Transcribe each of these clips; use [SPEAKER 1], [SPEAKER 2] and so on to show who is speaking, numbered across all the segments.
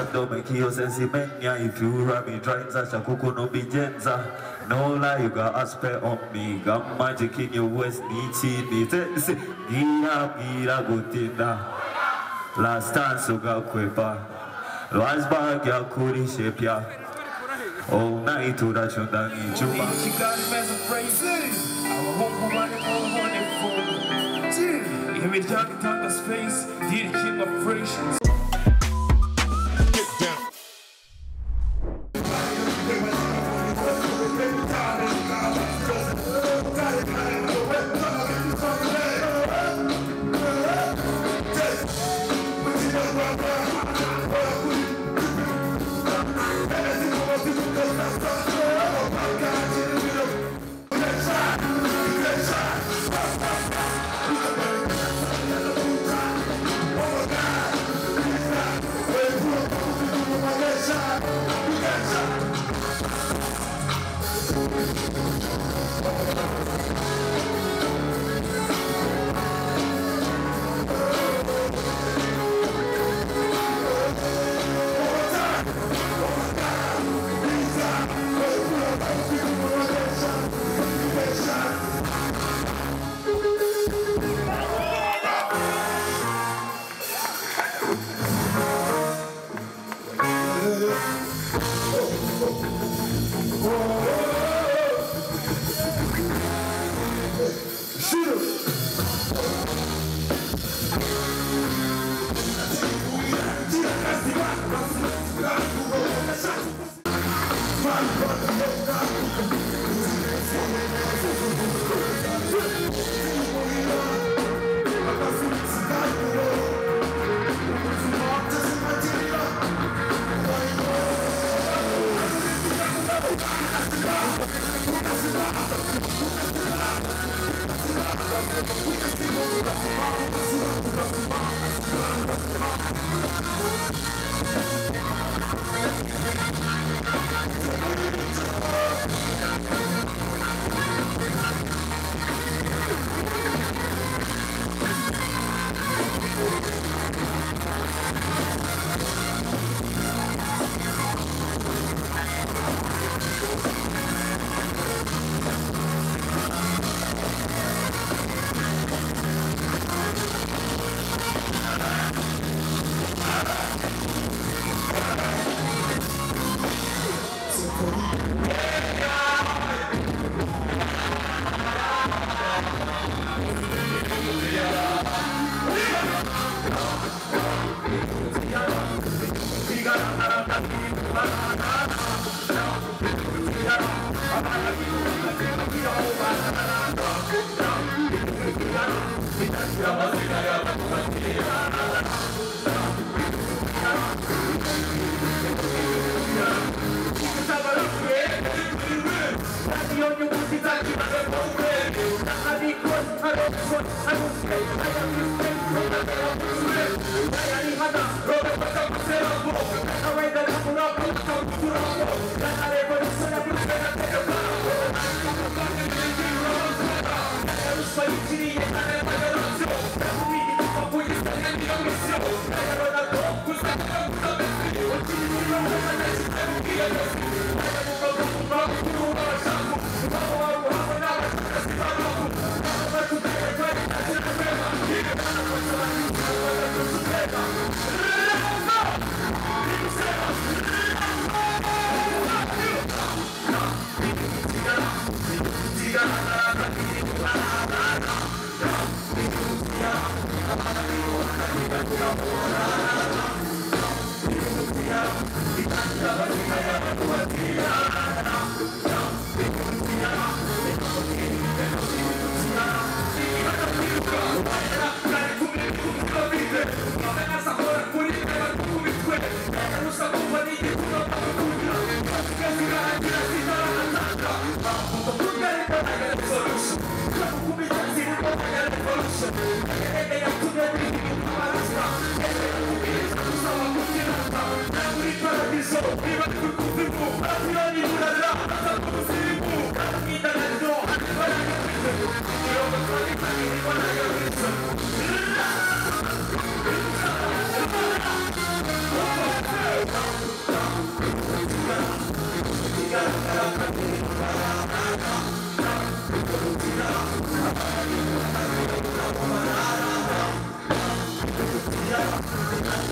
[SPEAKER 1] dome kio sensi menya. If you rub me drives a kuku no bijenza. No lie, you got a spare on me. Got magic in your waist, need gira gutinda. Last dance you got kwepa. Last bag ya kuri shape ya. All night to that you done in Juba.
[SPEAKER 2] She got him as a phrase. I hope you want it all on it for. Hear me talking to space. Did king of fractions.
[SPEAKER 3] Get down.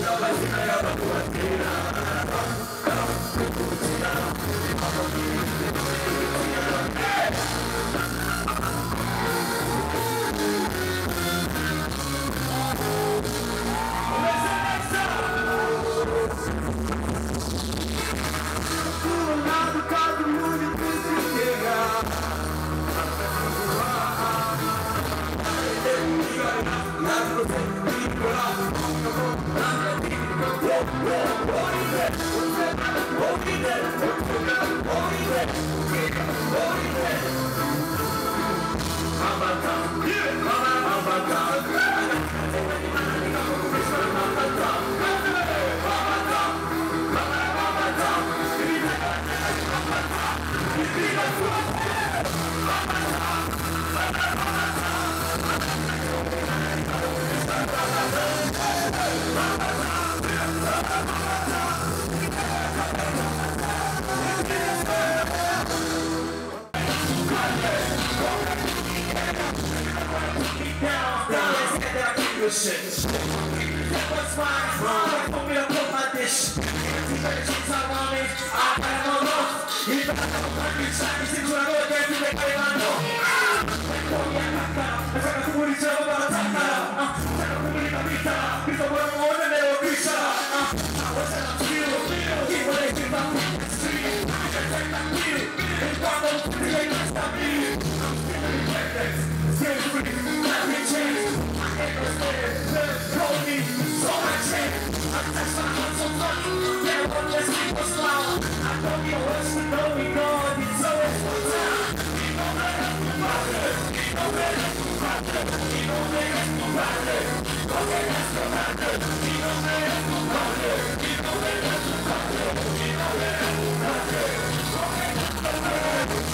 [SPEAKER 4] What's mine? Put me up on my dish. You better choose how I want it. I got no love. You better know what you say. You see what I go again to make it on no. I try to put each other on the top. Try to put it on the top. Because we're more than they will reach out. I was in a field. Keep what they give up on the street. I can take that field. And God knows the day that's not me. I'm still in the still free. Nothing changed. I ain't gonna stay there. Call me. So much change. I touch my heart so much. Yeah, one less people smile. I don't get worse to know me, God. It's always one time. You know that I'm the father. You know that I'm the father. You know that I'm the father. Okay, that's the father. You know that I'm the father. You know that I'm the father. You know that I'm the father. Okay, that's the father.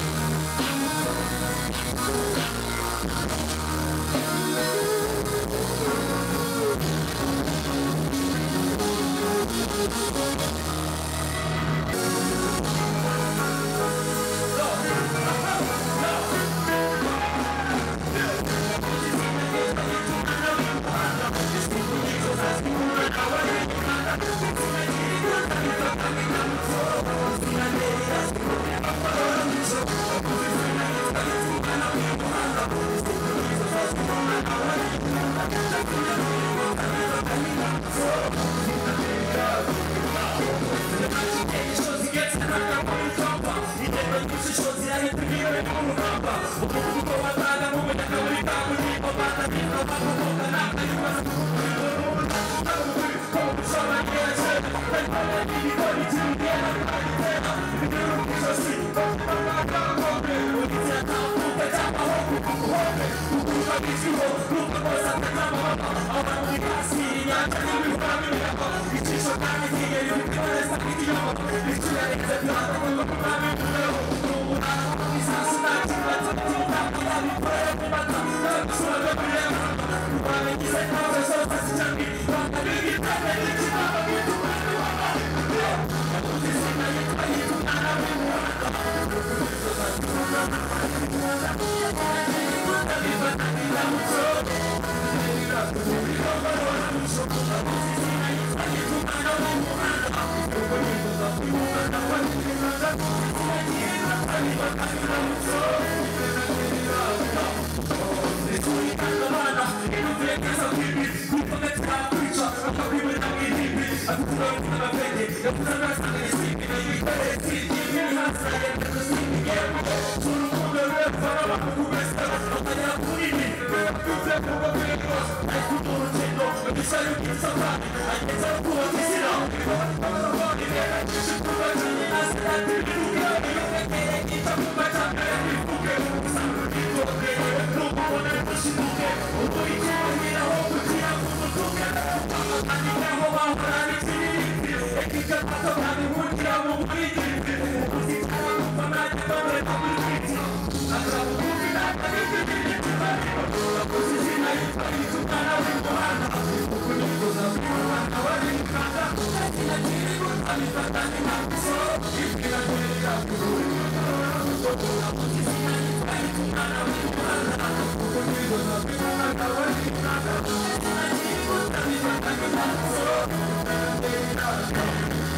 [SPEAKER 5] I'm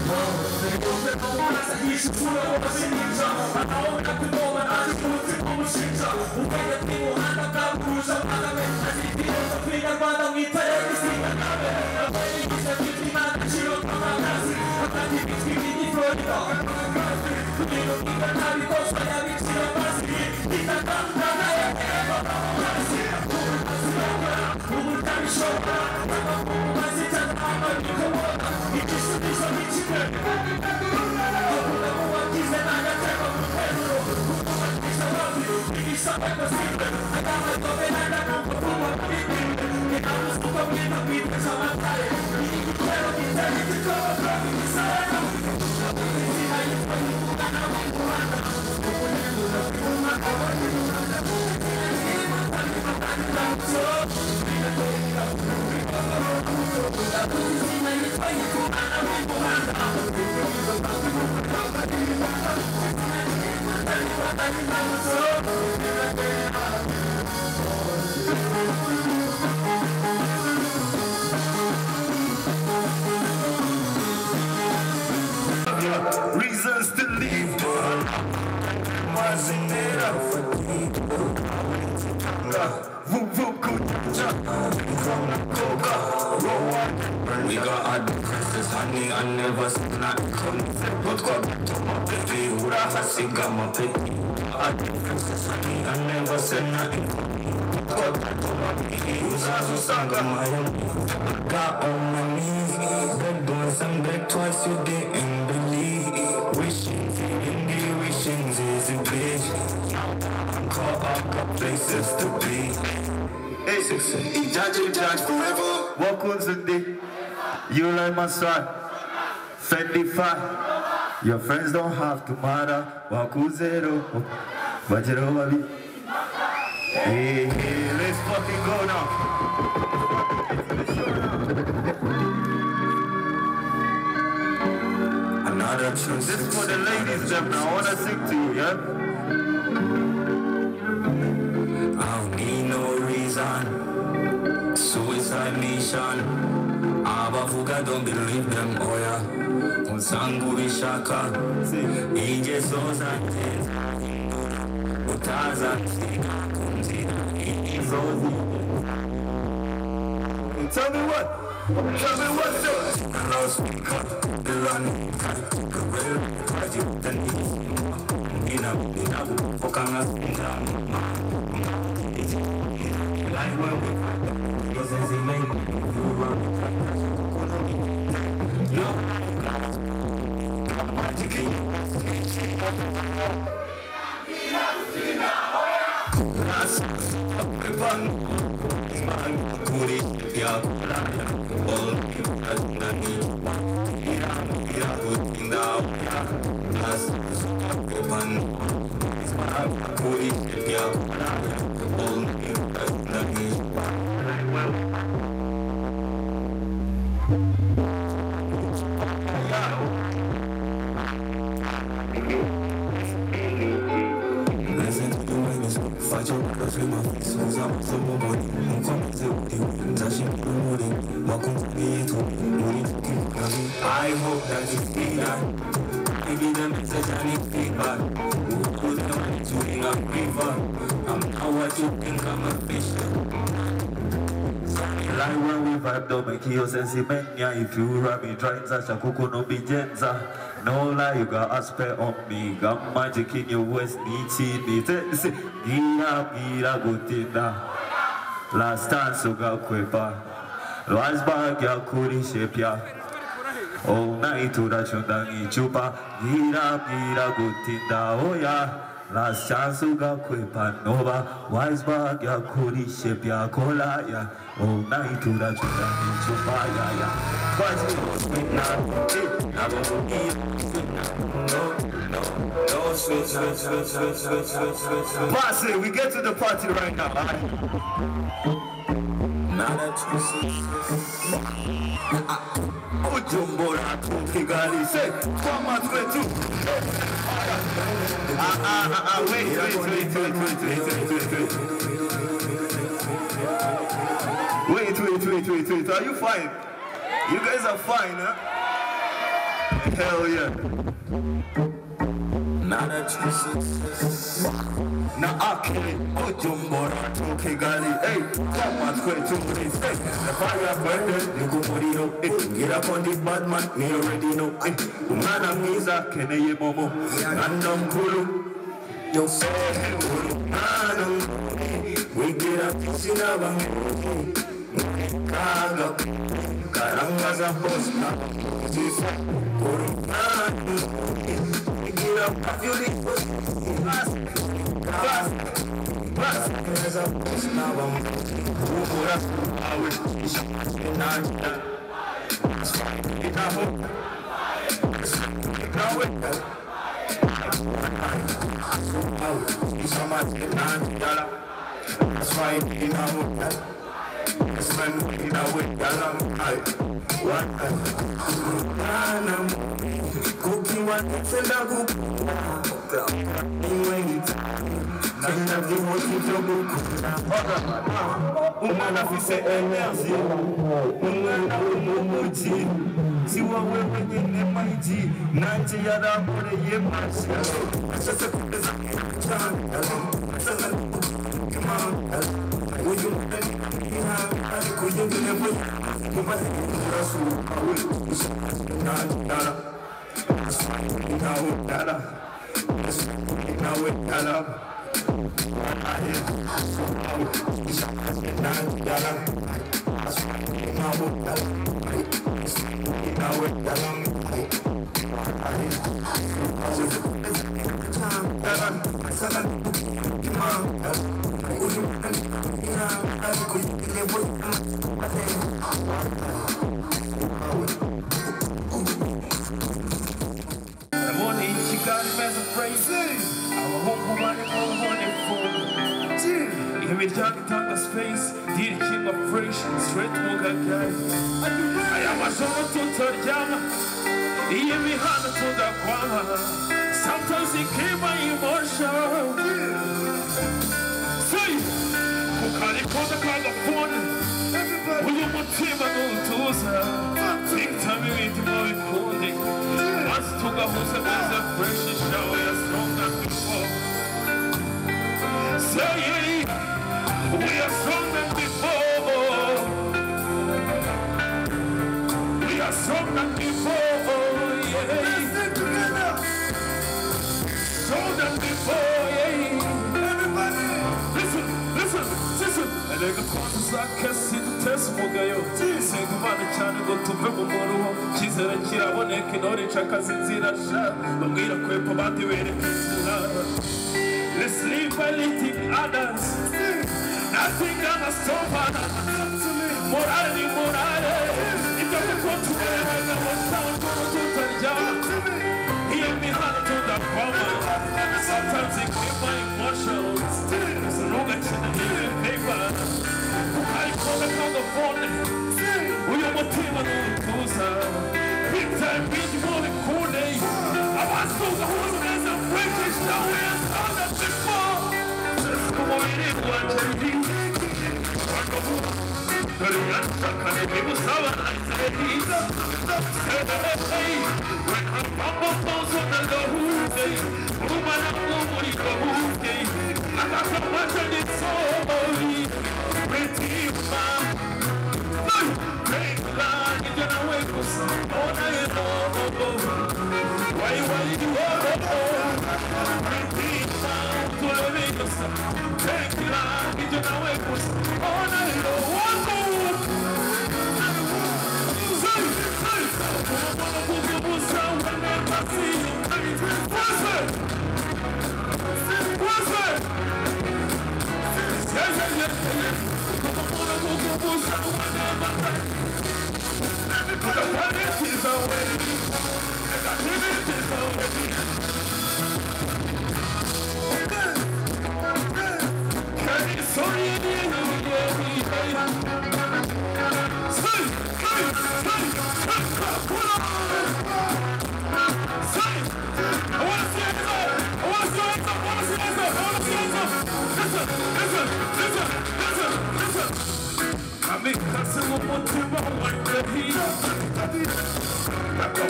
[SPEAKER 1] Reasons to leave.
[SPEAKER 5] We got our differences, honey, I never said not come. But come to my baby, who I got my baby. Our differences, honey, I never said nothing. But come to my baby, who's also sang my own. Got on my knees, bed once and bed twice, you didn't believe. Wishing, in the wishings is a bitch. I'm caught up, got places to be. Hey, judge forever.
[SPEAKER 1] Welcome Sunday. You like my son. Fendi Fi. Your friends don't have to matter. Wakuzero. Bajero baby. Hey, hey, let's fucking go now.
[SPEAKER 5] Another truth.
[SPEAKER 1] This is for the ladies, them now. I wanna sing to you, yeah?
[SPEAKER 5] I don't need no reason. Suicide mission. Abavuga don't believe them, oh yeah. Unsangu bishaka. Ije soza njenza. Utaza nsika kumzina. Izozi.
[SPEAKER 1] Tell me what? Tell me what, sir?
[SPEAKER 5] Loudspeaker. The running. Gorilla. Kaji. The knees. Ina. Fokanga. Like when we was as a lady, you were no, I hope that you see that. Maybe the message I need feedback. Who put the money to in a river? I'm not what you think I'm official.
[SPEAKER 1] Like when we vibe, don't make you sensimenya. If you rap me, try to shakuku no bijenza. No lie, you got a spell on me. Got magic in your waist, nichi. Gira, gutinda. Last time, so got kwepa. Last bag, ya kuri shape ya. All night to the chundangi chupa. Gira, gutinda. Oh yeah. Last chance, so got kwepa nova. Wise bag, ya kuri shape ya kola ya. All night to the chundangi chupa ya ya. Bossy, we get to the party right now. Wait. Are you fine? You guys are fine, huh? Hell yeah.
[SPEAKER 5] Not a true
[SPEAKER 1] Na akili kujumbura tukigali kama kwetu mzee na fire burden nikumuriro ngira kondi badman me already know umwana mwiza keneye momo nganda mkulu yo say umwana we get up sina bangu kaga karanga za posta sisa umwana we get up I feel it Bas, there's a push now I'm who that's how it's not that's fine. It's not hope. It's not with that. It's so much that's fine. It's not with that. It's when we know with that. Cookie one, it's a dog. Umwana afise energy umwana w'umuji siwa wewe nyine maji nanje yarakoreye masha ashaka kugeza cyane uyu ariko yengene mu mumaze kurasuka we nandara nawe
[SPEAKER 2] Imiryango itanga space, deal king of fresh, straight muga guy. Aya masomo tutaryama, iyi mihanda tudakwama. Sometimes it came my emotion. Say, kukari koda kagafone, uyu mutima nutuza. Think time imitima bikunde, once tugahuza maze fresh show ya strong than before. Say, we are stronger than before. We are stronger than before. Yeah. Stronger than before. Yeah. Everybody, listen. And they can cause us like a city test for Gayo. Say goodbye to China, go to Vimoro. She's a Chirabone, Kinori, Chakazira, but we don't quit about the way to let's live by letting others. Nothing gonna stop us. Morale. It doesn't go to where I was down to the job. Hear me hand to the cover. Sometimes it keep my emotions. There's a long action in the paper. I call the phone. We are what team on big time, big morning, cool day. I was told the whole as a British now and all that before. Come on, it was a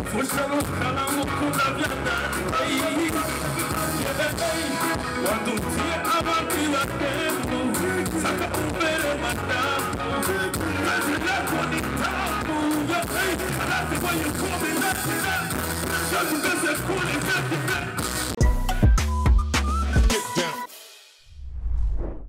[SPEAKER 2] Fushalo kalamu kuna vyanda Wadutie abati wa tembu Saka ubere madamu Kazi lako ni tamu Alati when you call me, let me know